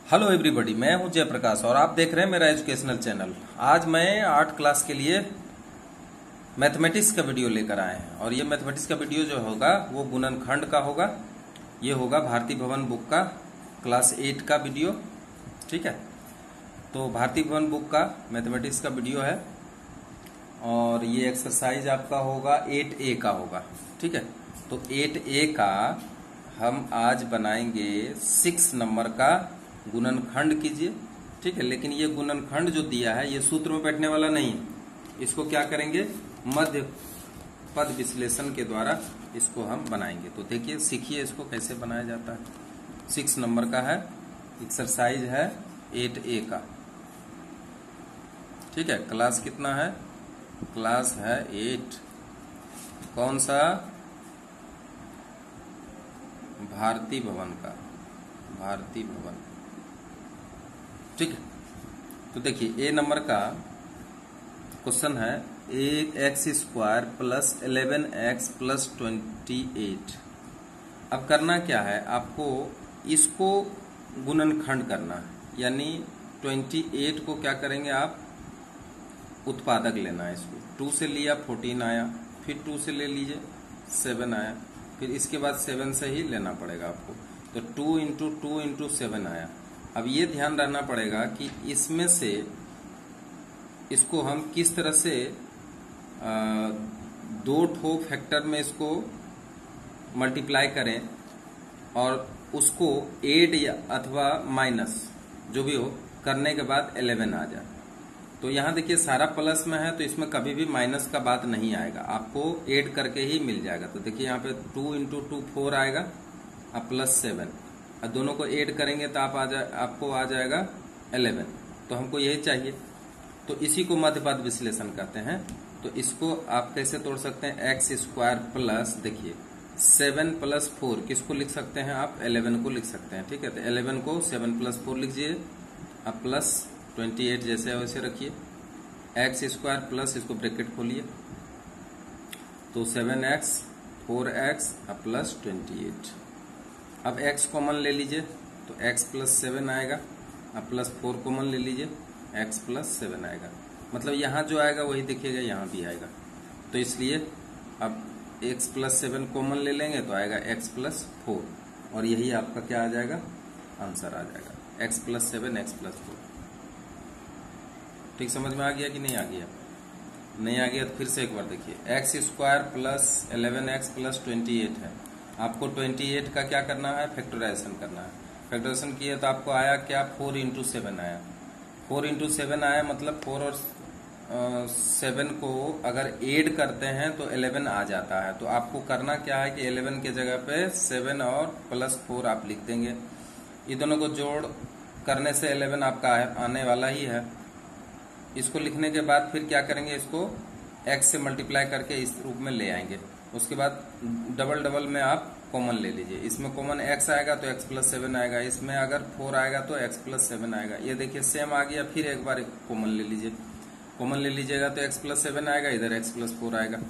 Hello everybody, मैं हूं जयप्रकाश और आप देख रहे हैं मेरा एजुकेशनल चैनल। आज मैं 8 क्लास के लिए मैथमेटिक्स का वीडियो लेकर आए हैं और ये मैथमेटिक्स का वीडियो जो होगा वो गुणनखंड का होगा। ये होगा भारती भवन बुक का क्लास 8 का वीडियो। ठीक है, तो भारती भवन बुक का मैथमेटिक्स का वीडियो है और ये एक्सरसाइज आपका होगा 8A का होगा। ठीक है, तो 8A का हम आज बनाएंगे 6 नंबर का गुणनखंड कीजिए। ठीक है, लेकिन ये गुणनखंड जो दिया है ये सूत्र में बैठने वाला नहीं है। इसको क्या करेंगे, मध्य पद विश्लेषण के द्वारा इसको हम बनाएंगे। तो देखिए, सीखिए इसको कैसे बनाया जाता है। 6 नंबर का है, एक्सरसाइज है 8A का। ठीक है, क्लास कितना है, क्लास है 8। कौन सा, भारती भवन का, भारती भवन। ठीक है, तो देखिए A नंबर का क्वेश्चन है ax² प्लस 11x प्लस 28। अब करना क्या है, आपको इसको गुणनखंड करना है, यानी 28 को क्या करेंगे आप, उत्पादक लेना है। इसको 2 से लिया 14 आया, फिर 2 से ले लीजिए 7 आया, फिर इसके बाद 7 से ही लेना पड़ेगा आपको। तो 2 इंटू 2 इंटू 7 आया। अब ये ध्यान रखना पड़ेगा कि इसमें से इसको हम किस तरह से 2 ठो फैक्टर में इसको मल्टीप्लाई करें और उसको एड या अथवा माइनस जो भी हो करने के बाद 11 आ जाए। तो यहाँ देखिए सारा प्लस में है तो इसमें कभी भी माइनस का बात नहीं आएगा, आपको ऐड करके ही मिल जाएगा। तो देखिए यहाँ पे 2 इंटू 2 4 आएगा और प्लस 7, और दोनों को ऐड करेंगे तो आपको आ जाएगा 11। तो हमको यही चाहिए, तो इसी को मध्यपद विश्लेषण कहते हैं। तो इसको आप कैसे तोड़ सकते हैं, x² प्लस, देखिए 7 प्लस 4 किसको लिख सकते हैं आप, 11 को लिख सकते हैं। ठीक है, तो 11 को 7 प्लस 4 लिखिए, अब प्लस 28 जैसे है वैसे रखिए, x² प्लस, इसको ब्रैकेट खोलिए, तो 7x 4x अब प्लस 28। अब x कॉमन ले लीजिए तो x प्लस 7 आएगा, अब प्लस 4 कॉमन ले लीजिए, x प्लस 7 आएगा। मतलब यहाँ जो आएगा वही दिखेगा, यहाँ भी आएगा। तो इसलिए अब x प्लस 7 कॉमन ले लेंगे तो आएगा x प्लस 4, और यही आपका क्या आ जाएगा, आंसर आ जाएगा x प्लस 7 x प्लस 4। ठीक, समझ में आ गया कि नहीं आ गया? नहीं आ गया तो फिर से एक बार देखिए, x² प्लस 11x प्लस 28 है। आपको 28 का क्या करना है, फैक्टराइजेशन करना है। फैक्टराइजेशन किए तो आपको आया क्या, 4 इंटू 7 आया। 4 इंटू 7 आया, मतलब 4 और 7 को अगर ऐड करते हैं तो 11 आ जाता है। तो आपको करना क्या है कि 11 के जगह पे 7 और प्लस 4 आप लिख देंगे। ये दोनों को जोड़ करने से 11 आपका आने वाला ही है। इसको लिखने के बाद फिर क्या करेंगे, इसको x से मल्टीप्लाई करके इस रूप में ले आएंगे। उसके बाद डबल डबल में आप कॉमन ले लीजिए, इसमें कॉमन x आएगा तो x प्लस 7 आएगा, इसमें अगर 4 आएगा तो x प्लस 7 आएगा। ये देखिए सेम आ गया, फिर एक बार कॉमन ले लीजिए, कॉमन ले लीजिएगा तो x प्लस 7 आएगा, इधर x प्लस 4 आएगा।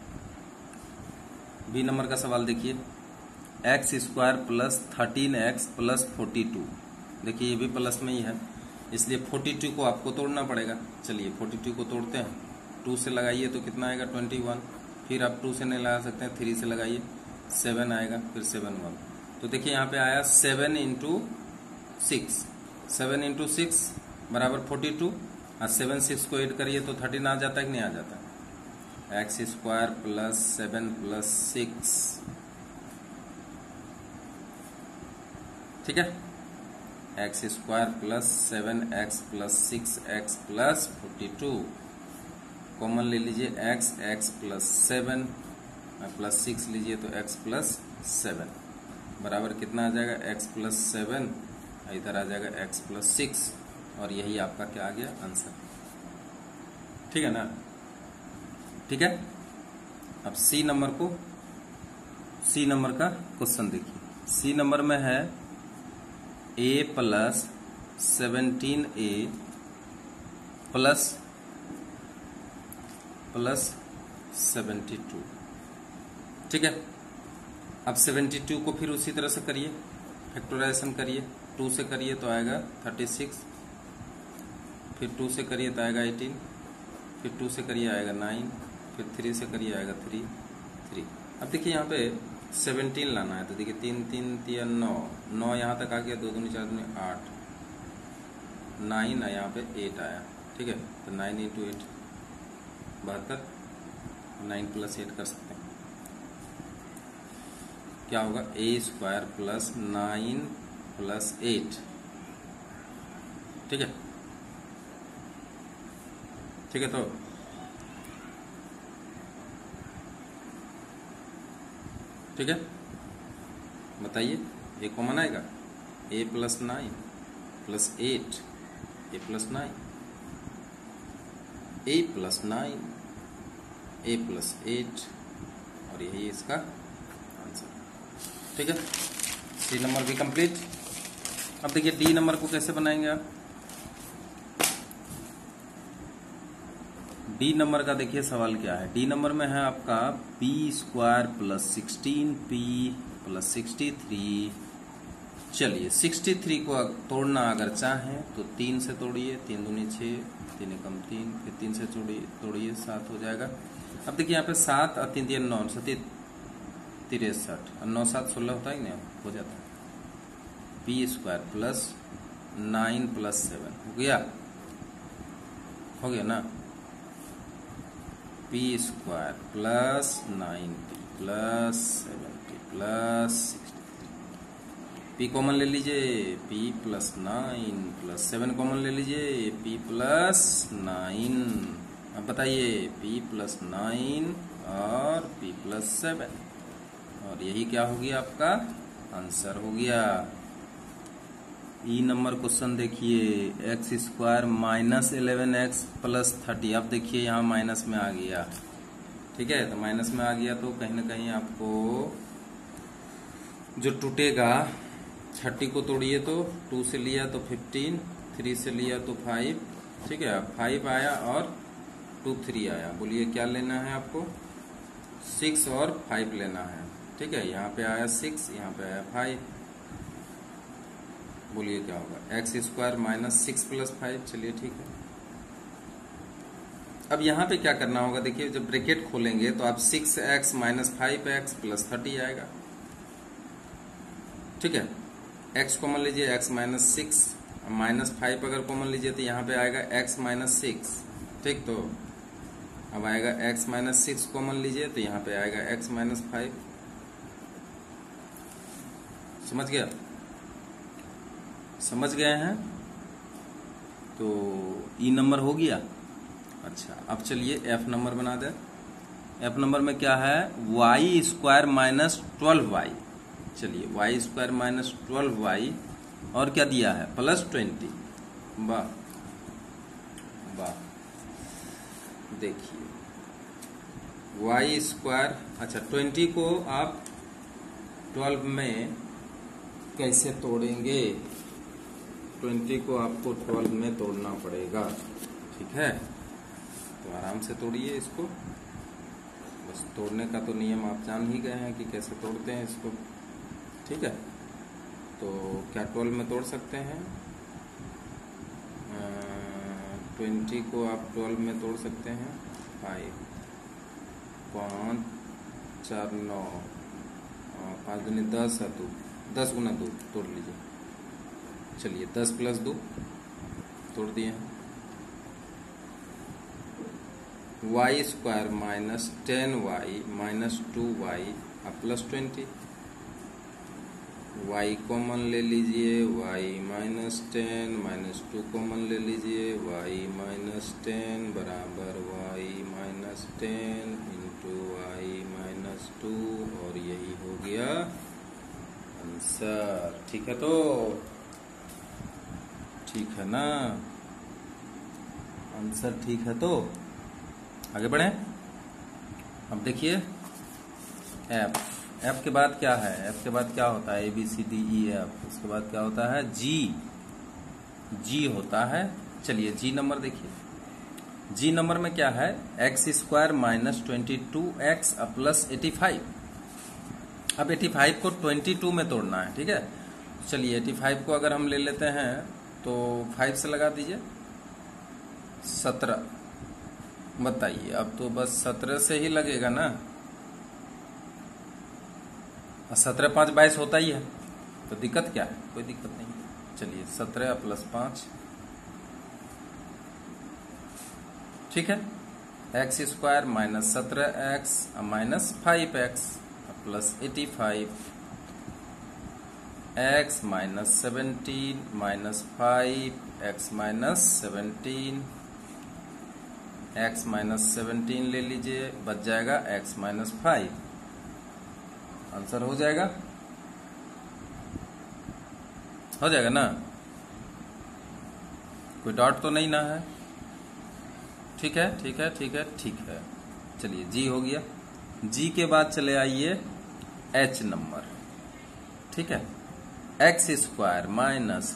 बी नंबर का सवाल देखिए, x² प्लस 13x प्लस 42। देखिए ये भी प्लस में ही है, इसलिए 42 को आपको तोड़ना पड़ेगा। चलिए 42 को तोड़ते हैं, 2 से लगाइए तो कितना आएगा, 21। फिर आप 2 से नहीं लगा सकते हैं, 3 से लगाइए, 7 आएगा, फिर 7 1। तो देखिए यहाँ पे आया 7 इंटू 6, 7 इंटू 6 बराबर 42, और 7 6 को ऐड करिए तो 13 आ जाता है कि नहीं आ जाता है। x² प्लस 7 प्लस 6, ठीक है, x² plus 7x plus 6x plus 42। Common ले लीजिए x प्लस 7 प्लस 6 लीजिए तो x प्लस 7 बराबर कितना आ जाएगा, x प्लस 7, इधर आ जाएगा x प्लस 6, और यही आपका क्या आ गया, आंसर। ठीक है ना? ठीक है, अब सी नंबर का क्वेश्चन देखिए। सी नंबर में है a प्लस 17a प्लस 72। ठीक है, अब 72 को फिर उसी तरह से करिए, फैक्टराइजेशन करिए, 2 से करिए तो आएगा 36, फिर 2 से करिए तो आएगा 18, फिर 2 से करिए आएगा 9, फिर 3 से करिए आएगा 3। अब देखिए यहाँ पे 17 लाना है, तो देखिए 3 3 3 9 यहाँ तक आ गया, 2 दूनी 4 दूनी 8, 9 है यहाँ पे 8 आया, ठीक है। तो 9 × 8 72, 9 + 8 कर सकते हैं, क्या होगा a² + 9 + 8, ठीक है, ठीक है। तो ठीक है, बताइए ये कॉमन आएगा, a + 9 + 8, a + 9, a + 9, a + 8, और यही इसका आंसर, ठीक है। सी नंबर भी कंप्लीट। अब देखिए डी नंबर को कैसे बनाएंगे आप। डी नंबर का देखिए सवाल क्या है। डी नंबर में है आपका p² + 16p + 63। चलिए 63 को तोड़ना अगर चाहें तो 3 से तोड़िए, 3 दूनी 6, 3 एकम 3, फिर 3 से तोड़िए 7 हो जाएगा। अब देखिए यहाँ पे 7 और 3 3 9 7 63 और 9 7 16 होता है नहीं, हो जाता है। p² + 9 + 7 हो गया ना, p² + 90 + 70 + 63। p कॉमन ले लीजिए, p + 9 + 7 कॉमन ले लीजिए, p + 9। अब बताइए p + 9 और p + 7, और यही क्या हो गया आपका आंसर हो गया। ई नंबर क्वेश्चन देखिए, x² - 11x + 30। अब देखिए यहाँ माइनस में आ गया, ठीक है। तो माइनस में आ गया तो कहीं ना कहीं आपको जो टूटेगा, 30 को तोड़िए तो 2 से लिया तो 15, 3 से लिया तो 5, ठीक है। 5 आया और 2 3 आया, बोलिए क्या लेना है आपको, 6 और 5 लेना है, ठीक है। यहाँ पे आया 6, यहाँ पे आया 5, बोलिए क्या होगा, x² - 6 + 5। चलिए ठीक है। अब यहाँ पे क्या करना होगा, देखिए जब ब्रैकेट खोलेंगे तो आप 6x - 5x + 30 आएगा, ठीक है। x कॉमन लीजिए, x - 6 -5 अगर कॉमन लीजिए तो यहाँ पे आएगा x - 6, ठीक। तो अब आएगा x - 6 कॉमन लीजिए तो यहाँ पे आएगा x - 5, समझ गया, समझ गए हैं। तो ई नंबर हो गया। अच्छा अब चलिए एफ नंबर बना दे। एफ नंबर में क्या है, y² - 12y। चलिए y² - 12y और क्या दिया है, +20। वाह वाह, देखिए y², अच्छा 20 को आप 12 में कैसे तोड़ेंगे, 20 को आपको 12 में तोड़ना पड़ेगा, ठीक है। तो आराम से तोड़िए इसको, बस तोड़ने का तो नियम आप जान ही गए हैं कि कैसे तोड़ते हैं इसको, ठीक है। तो क्या 12 में तोड़ सकते हैं, 20 को आप 12 में तोड़ सकते हैं, 5 5 4 9 5 दूनी 10 है, तो 10 × 2 तोड़ लीजिए। चलिए 10 + 2 तोड़ दिए हैं। y² - 10y - 2y अब +20, y कॉमन ले लीजिए, y - 10 - 2 कॉमन ले लीजिए, y - 10 बराबर y - 10 × y - 2, और यही हो गया आंसर, ठीक है। तो ठीक है ना, आंसर ठीक है। तो आगे बढ़े। अब देखिए एफ, एफ के बाद क्या है, एफ के बाद क्या होता है, ABCDEF, उसके बाद क्या होता है, जी होता है। चलिए जी नंबर देखिए, जी नंबर में क्या है, x² - 22x + 85। अब 85 को 22 में तोड़ना है, ठीक है। चलिए 85 को अगर हम ले लेते हैं तो 5 से लगा दीजिए 17। बताइए, अब तो बस 17 से ही लगेगा ना, 17 5 22 होता ही है, तो दिक्कत क्या है? कोई दिक्कत नहीं। चलिए 17 प्लस 5, ठीक है। X square minus 17x minus 5x plus 85 x minus 17 minus 5 x minus 17 x minus 17 ले लीजिए, बच जाएगा x माइनस 5। आंसर हो जाएगा ना? कोई डाउट तो नहीं ना है? ठीक है, ठीक है, ठीक है, ठीक है। चलिए जी हो गया। जी के बाद चले आइए एच नंबर, ठीक है। X square minus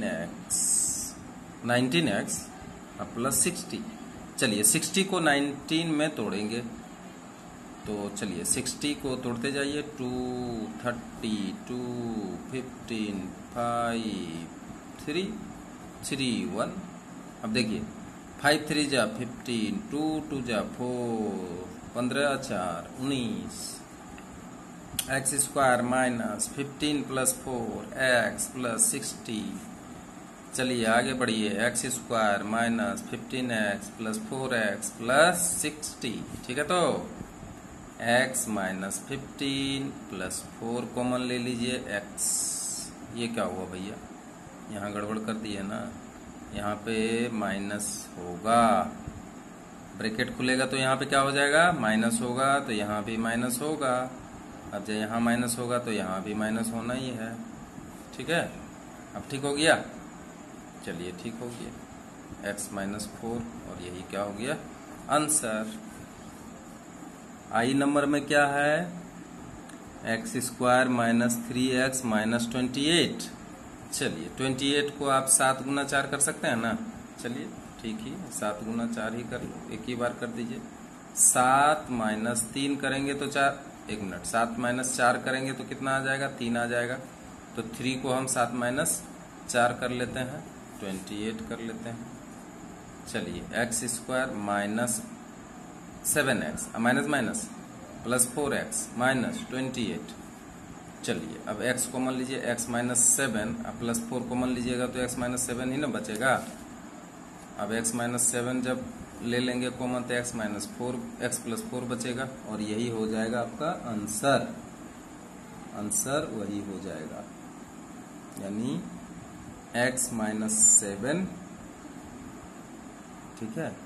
19x plus 60। चलिए 60 को 19 में तोड़ेंगे, तो चलिए 60 को तोड़ते जाइए। 2 30 2 15 5 3 3 1। अब देखिए 5 3 जा 15, 2 2 जा 4, 15 4 19। X square minus 15 plus 4 x plus 60। चलिए आगे बढ़िए। X square minus 15x plus 4x plus 60, ठीक है। तो x माइनस 15 प्लस 4 कॉमन ले लीजिए x। ये क्या हुआ भैया? यहाँ गड़बड़ कर दी है ना, यहाँ पे माइनस होगा, ब्रैकेट खुलेगा तो यहाँ पे क्या हो जाएगा? माइनस होगा, तो यहाँ भी माइनस होगा। अब जब यहाँ माइनस होगा तो यहाँ भी माइनस होना ही है, ठीक है। अब ठीक हो गया? चलिए ठीक हो गया। x माइनस 4 और यही क्या हो गया? आंसर। आई नंबर में क्या है? X square minus 3x minus 28। चलिए 28 को आप 7 गुना 4 कर सकते हैं ना? चलिए ठीक ही, 7 गुना 4 ही कर लो, एक ही बार कर दीजिए। 7 माइनस 3 करेंगे तो 4, 1 मिनट, 7 माइनस 4 करेंगे तो कितना आ जाएगा? 3 आ जाएगा। तो 3 को हम 7 माइनस 4 कर लेते हैं, 28 कर लेते हैं। चलिए x square minus 7x minus minus plus 4x minus 28। चलिए अब x कॉमन लीजिए, x माइनस 7 प्लस 4 कॉमन लीजिएगा तो x माइनस 7 ही ना बचेगा। अब x माइनस 7 जब ले लेंगे कॉमन तो x माइनस 4 x प्लस 4 बचेगा और यही हो जाएगा आपका आंसर। आंसर वही हो जाएगा, यानी x माइनस 7, ठीक है।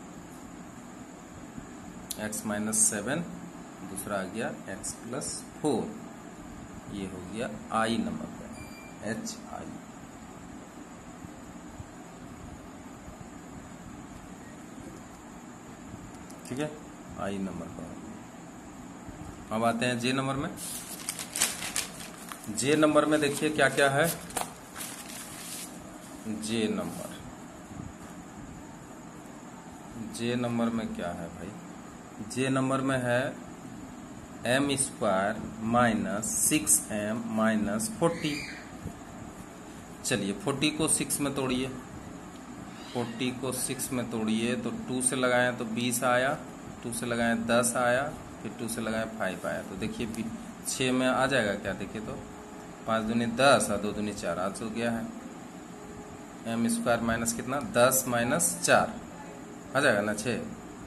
x माइनस 7, दूसरा आ गया x प्लस 4। ये हो गया आई नंबर का, HI। ठीक है, आई नंबर का। अब आते हैं जे नंबर में। जे नंबर में देखिए क्या क्या है। जे नंबर में क्या है भाई? जे नंबर में है m square minus 6m minus 40। चलिए 40 को 6 में तोड़िए, 40 को 6 में तोड़िए तो 2 से लगाएं तो 20 आया, 2 से लगाएं 10 आया, फिर 2 से लगाएं 5 आया। तो देखिए 6 में आ जाएगा क्या? देखिए तो 5 दूनी 10 और 2 दूनी 4, आज हो गया है। m स्क्वायर माइनस कितना? 10 माइनस 4 आ जाएगा ना 6।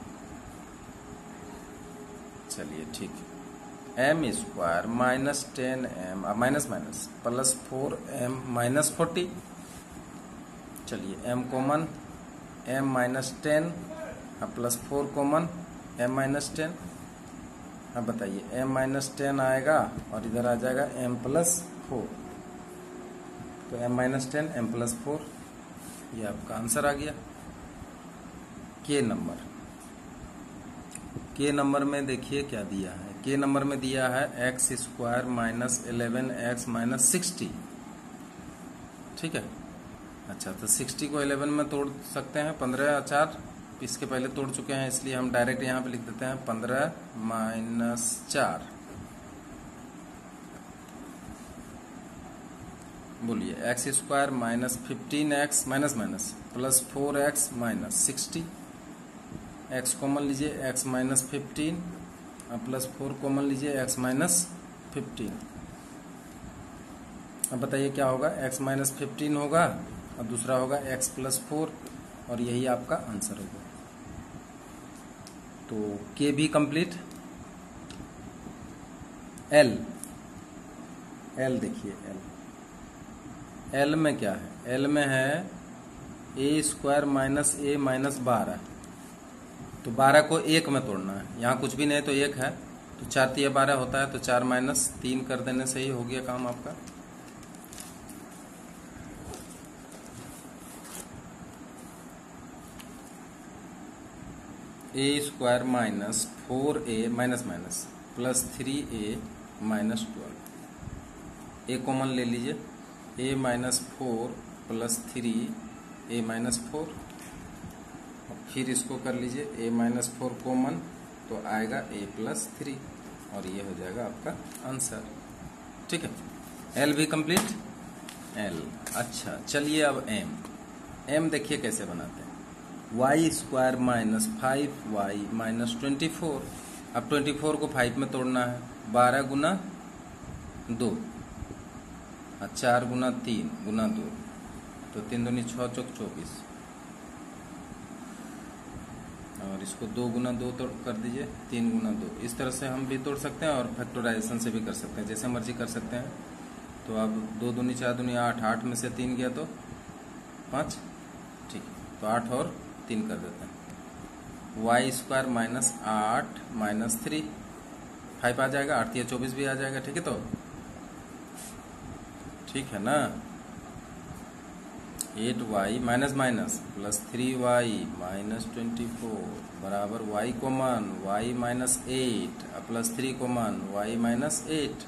चलिए ठीक है। m square minus 10m minus minus plus 4m minus 40। चलिए m common, m minus 10 plus 4 common, m minus 10। अब बताइए m माइनस 10 आएगा और इधर आ जाएगा m प्लस 4, तो m माइनस 10 m प्लस 4, ये आपका आंसर आ गया। के नंबर, के नंबर में देखिए क्या दिया है। के नंबर में दिया है x square minus 11x minus 60, ठीक है। अच्छा तो 60 को 11 में तोड़ सकते हैं, 15 4 इसके पहले तोड़ चुके हैं, इसलिए हम डायरेक्ट यहाँ पे लिख देते हैं 15 माइनस 4। बोलिए x square minus 15x minus minus plus 4x minus 60, x common लीजिए x माइनस 15 प्लस 4 कॉमन लीजिए x माइनस 15। अब बताइए क्या होगा, x माइनस 15 होगा और दूसरा होगा x प्लस 4 और यही आपका आंसर होगा। तो के भी कंप्लीट। एल देखिए एल में क्या है, एल में है a square minus a minus 12, तो 12 को 1 में तोड़ना है, यहाँ कुछ भी नहीं तो 1 है, तो 4 3 12 होता है, तो 4 माइनस 3 कर देने से ही हो गया काम आपका। A square minus 4a minus minus plus 3a minus 12, a common ले लीजिए, a minus 4 plus 3a minus 4, फिर इसको कर लीजिए a माइनस 4 कॉमन तो आएगा a प्लस 3 और ये हो जाएगा आपका आंसर। ठीक है, एल भी कंप्लीट। एल अच्छा, चलिए अब एम देखिए कैसे बनाते हैं। Y square minus 5y minus 24, अब 24 को 5 में तोड़ना है, 12 गुना 2 और 4 गुना 3 गुना 2, तो 3 दूनी 6 चौक 24, और इसको 2 गुना 2 तोड़ कर दीजिए, 3 गुना 2। इस तरह से हम भी तोड़ सकते हैं और फैक्टराइजेशन से भी कर सकते हैं, जैसे मर्जी कर सकते हैं। तो अब 2 दूनी 4 दूनी 8, 8 में से 3 गया तो 5, ठीक है, तो 8 और 3 कर देते हैं। वाई स्क्वायर माइनस 8 माइनस 3, 5 आ जाएगा, 8 या 24 भी आ जाएगा। ठीक है, तो ठीक है ना। 8y minus minus plus 3y minus 24 बराबर y common y minus 8 plus 3 common y minus 8।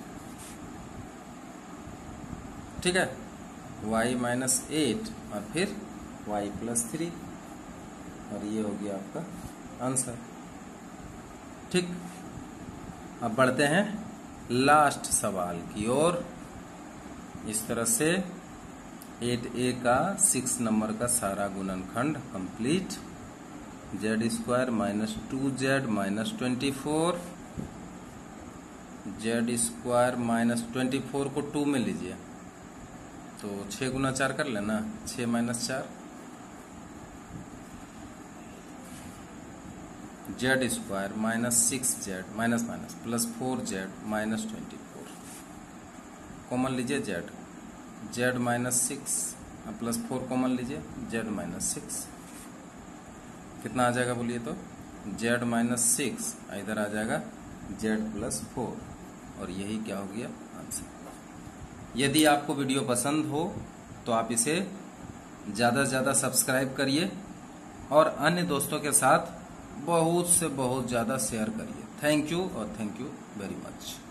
ठीक है, y माइनस 8 और फिर y प्लस 3 और ये हो गया आपका आंसर। ठीक, अब बढ़ते हैं लास्ट सवाल की ओर। इस तरह से 8a का 6 नंबर का सारा गुणनखंड complete. Z square minus 2z minus 24, z square minus 24 को 2 में लीजिए तो 6 गुना 4 कर लेना, 6 minus 4, z square minus 6z minus minus plus 4z minus 24, common लीजिए z, z minus 6 plus 4 common लीजिए, जेड माइनस 6, कितना आ जाएगा बोलिए तो, जेड माइनस 6 इधर आ जाएगा जेड प्लस 4 और यही क्या हो गया आंसर। यदि आपको वीडियो पसंद हो तो आप इसे ज़्यादा से ज़्यादा सब्सक्राइब करिए और अन्य दोस्तों के साथ बहुत से बहुत ज़्यादा शेयर करिए। थैंक यू और थैंक यू वेरी मच।